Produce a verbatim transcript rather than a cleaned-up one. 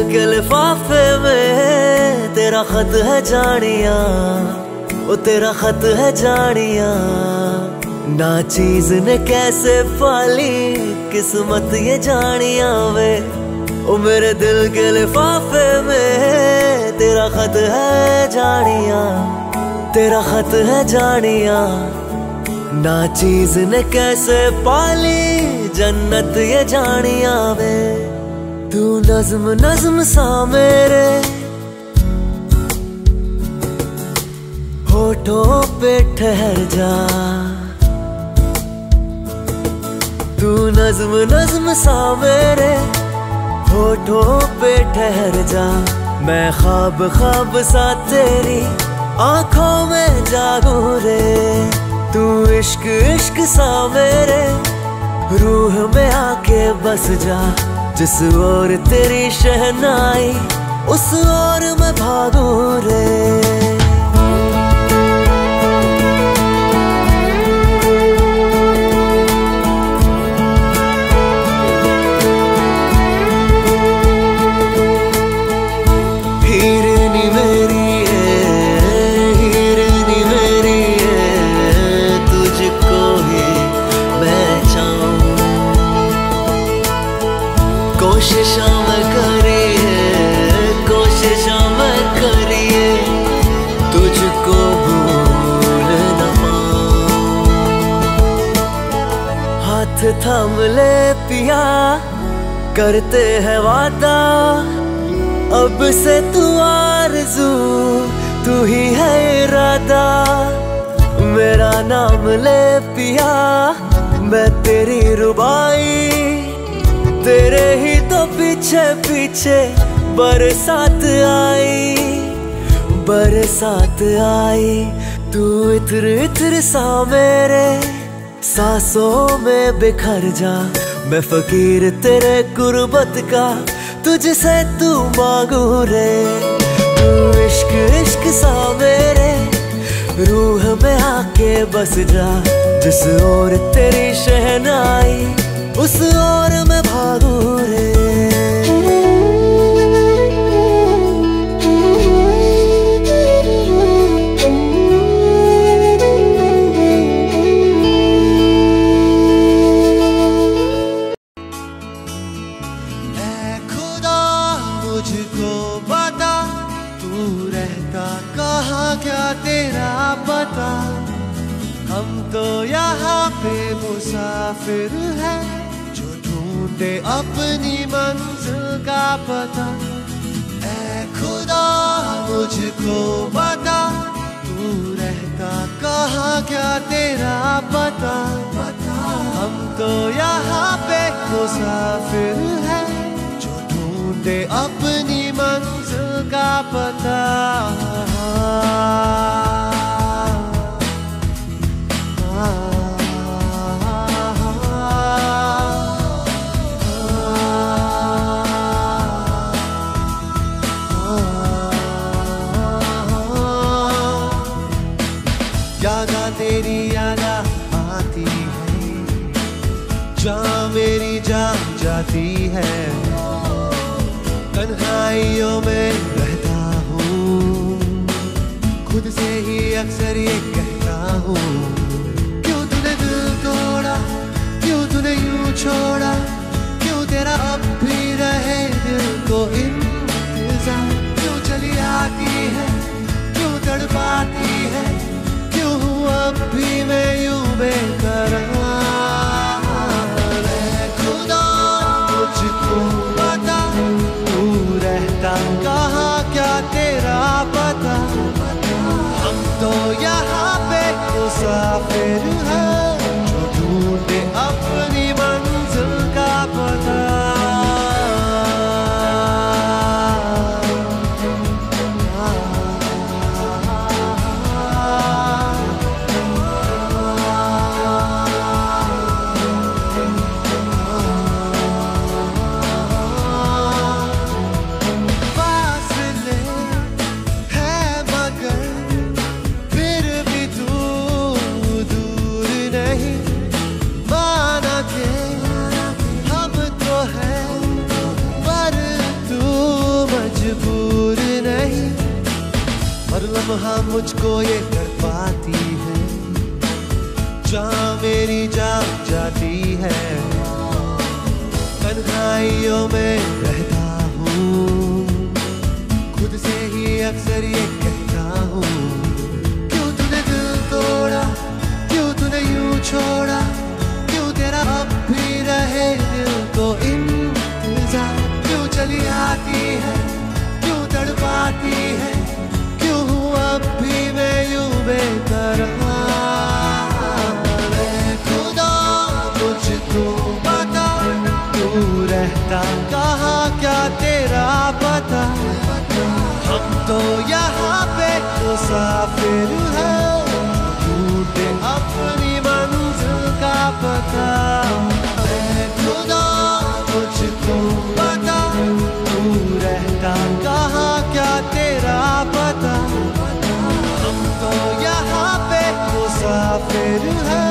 के लिफाफे में तेरा खत है जानिया, वो तेरा खत है जानिया। ना चीज ने कैसे पाली किस्मत ये जानिया वे, ओ मेरे दिल के लिफाफे में तेरा खत है जानिया, तेरा खत है जानिया। ना चीज ने कैसे पाली जन्नत ये जानिया वे। तू नज्म नज्म सा मेरे होठों पे ठहर जा, तू नज्म नज्म सा मेरे होठों पे ठहर जा। मैं ख्वाब ख्वाब सा तेरी आंखों में जागूं रे, तू इश्क इश्क सा मेरे रूह में आके बस जा। जिस ओर तेरी शहनाई उस ओर मैं भागूं रे। हिरनी मेरी है, हिरनी मेरी है, तुझको ही मैं चाहूं। कोशिशा मैं करी है, कोशिशा मैं करी है, तुझको भूल न पाऊं। हाथ थाम ले पिया करते हैं वादा, अब से तू आरज़ू तू ही है इरादा। मेरा नाम ले पिया मैं तेरी रुबाई, तेरे ही तो पीछे पीछे बरसात आई, बरसात आई। तू इत्र इत्र सा मेरे सांसों में बिखर जा। मैं फकीर तेरे गुर्बत का तुझसे तू मांगू रे। तू इश्क इश्क सा मेरे रूह में आके बस जा। जिस ओर तेरी शहनाई उस ओर मैं भागू रे। ऐ खुदा मुझको बता, तू रहता कहाँ क्या तेरा पता। हम तो यहाँ पे मुसाफिर हैं जो ढूंढे अपनी मंजिल का पता। ऐ खुदा मुझको बता, तू रहता कहाँ क्या तेरा पता। हम तो यहाँ पे मुसाफिर हैं जो ढूंढे अपनी मंजिल का पता। यादा तेरी यादा आती है, जहाँ मेरी जान जाती है। तन्हाइयों में रहता हूँ, खुद से ही अक्सर ये कहता हूँ। क्यों तूने दिल तोड़ा, क्यों तूने यूं छोड़ा, क्यों तेरा अब भी रहे दिल को इंतजार। क्यों चली आती है, क्यों तड़पाती है, क्यों हूँ अब भी मैं यूं बेकरार। ऐ खुदा मुझको बता, तू रहता कहाँ क्या तेरा पता। हम तो यहाँ पे मुसाफिर हैं जो ढूंढे अपनी मंजिल का पता। मुझको ये तड़पाती है, जहाँ मेरी जान जाती है। तन्हाइयों में रहता हूँ, खुद से ही अक्सर ये कहता हूँ, क्यों तूने दिल तोड़ा, क्यों तूने यूं छोड़ा, क्यों तेरा अब भी रहे दिल को इंतजार, क्यों चली आती है, क्यों तड़पाती है, क्यों हूँ अब भी मैं यूं बेकरार। मैं खुदा मुझको बता, तू रहता कहाँ, क्या तेरा पता, हम तो यहाँ पे मुसाफिर हैं, ढूंढे अपनी मंजिल का पता। मैं खुदा मुझको बता, तू रहता कहाँ, क्या तेरा पता, हम तो यहाँ पे मुसाफिर हैं।